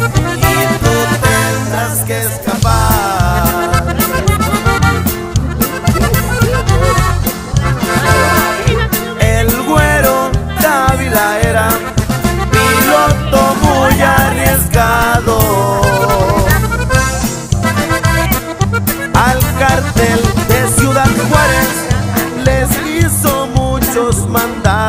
y tú tendrás que escapar. El Güero Dávila era piloto muy arriesgado. Al cártel de Ciudad Juárez les hizo muchos mandados.